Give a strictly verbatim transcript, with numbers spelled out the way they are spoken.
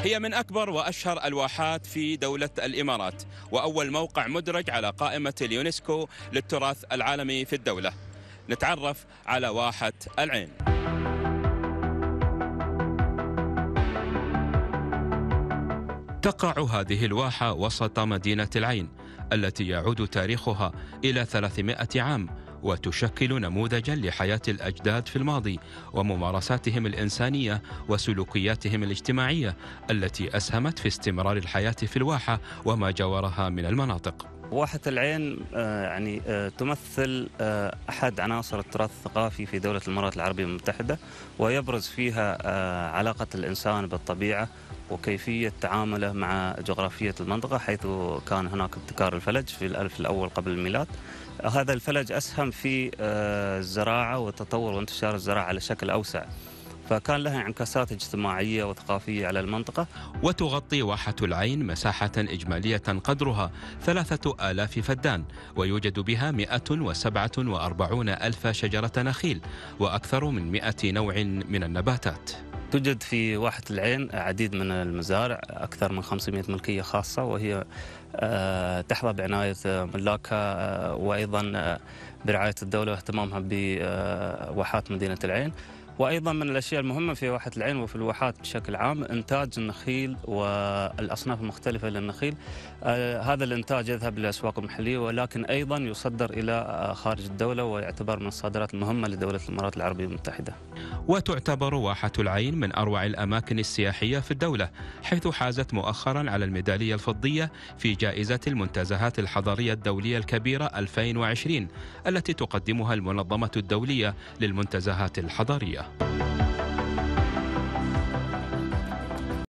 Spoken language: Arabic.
هي من أكبر وأشهر الواحات في دولة الإمارات، وأول موقع مدرج على قائمة اليونسكو للتراث العالمي في الدولة. نتعرف على واحة العين. تقع هذه الواحة وسط مدينة العين التي يعود تاريخها إلى ثلاثمائة عام، وتشكل نموذجا لحياة الأجداد في الماضي وممارساتهم الإنسانية وسلوكياتهم الاجتماعية التي أسهمت في استمرار الحياة في الواحة وما جاورها من المناطق. واحة العين يعني تمثل أحد عناصر التراث الثقافي في دولة الإمارات العربية المتحدة، ويبرز فيها علاقة الإنسان بالطبيعة وكيفية تعامله مع جغرافية المنطقة، حيث كان هناك ابتكار الفلج في الألف الأول قبل الميلاد. هذا الفلج أسهم في الزراعة وتطور وانتشار الزراعة على شكل أوسع، فكان لها انعكاسات اجتماعية وثقافية على المنطقة. وتغطي واحة العين مساحة إجمالية قدرها ثلاثة آلاف فدان، ويوجد بها مئة وسبعة وأربعون ألف شجرة نخيل وأكثر من مئة نوع من النباتات. توجد في واحة العين عديد من المزارع، أكثر من خمسمائة ملكية خاصة، وهي تحظى بعناية ملاكها وأيضا برعاية الدولة واهتمامها بواحات مدينة العين. وأيضا من الأشياء المهمة في واحة العين وفي الواحات بشكل عام إنتاج النخيل والأصناف المختلفة للنخيل. آه هذا الإنتاج يذهب للأسواق المحلية، ولكن أيضا يصدر إلى آه خارج الدولة، ويعتبر من الصادرات المهمة لدولة الإمارات العربية المتحدة. وتعتبر واحة العين من أروع الأماكن السياحية في الدولة، حيث حازت مؤخرا على الميدالية الفضية في جائزة المنتزهات الحضارية الدولية الكبيرة ألفين وعشرين التي تقدمها المنظمة الدولية للمنتزهات الحضارية.